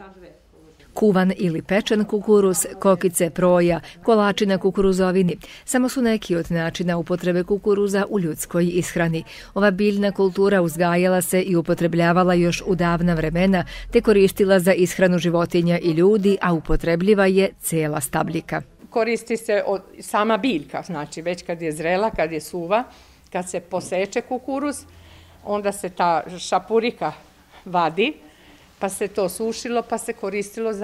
Kuvan ili pečen kukuruz, kokice, proja, kolači na kukuruzovini samo su neki od načina upotrebe kukuruza u ljudskoj ishrani. Ova biljna kultura uzgajala se i upotrebljavala još u davna vremena te koristila za ishranu životinja i ljudi, a upotrebljiva je cela stabljika. Koristi se sama biljka, znači već kad je zrela, kad je suva, kad se poseče kukuruz, onda se ta šapurika vadi, pa se to sušilo, pa se koristilo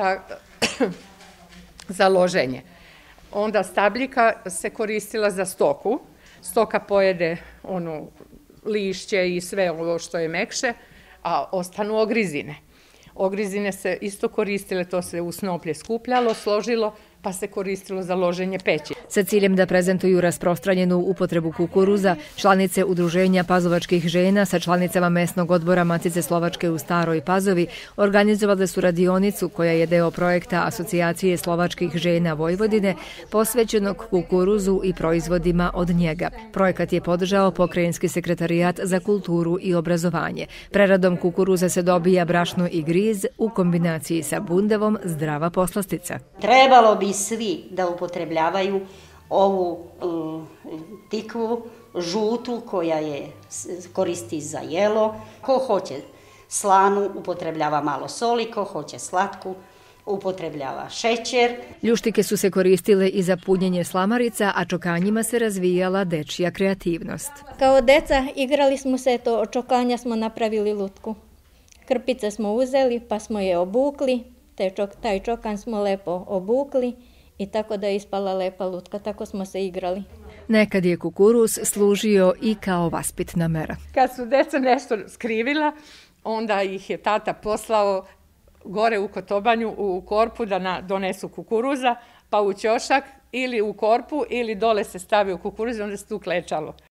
za loženje. Onda stabljika se koristila za stoku. Stoka pojede lišće i sve ovo što je mekše, a ostanu ogrizine. Ogrizine se isto koristile, to se u snoplje skupljalo, složilo, pa se koristilo za loženje peći. Sa ciljem da prezentuju rasprostranjenu upotrebu kukuruza, članice Udruženja pazovačkih žena sa članicama mesnog odbora Matice Slovačke u Staroj Pazovi organizovale su radionicu koja je deo projekta Asocijacije slovačkih žena Vojvodine posvećenog kukuruzu i proizvodima od njega. Projekat je podržao Pokrajinski sekretarijat za kulturu i obrazovanje. Preradom kukuruza se dobija brašno i griz u kombinaciji sa bundevom zdrava poslastica. Trebalo bi svi da upotrebljavaju ovu tikvu žutu koja je koristi za jelo. Ko hoće slanu upotrebljava malo soli, ko hoće slatku upotrebljava šećer. Ljuštike su se koristile i za punjenje slamarica, a čokanjima se razvijala dečija kreativnost. Kao deca igrali smo se, od čokanja smo napravili lutku. Krpice smo uzeli pa smo je obukli, taj čokan smo lepo obukli i tako da je ispala lepa lutka, tako smo se igrali. Nekad je kukuruz služio i kao vaspitna mera. Kad su deca nešto skrivila, onda ih je tata poslao gore u Kotobanju u korpu da donesu kukuruza, pa u ćošak ili u korpu ili dole se stavio kukuruz, onda se tu klečalo.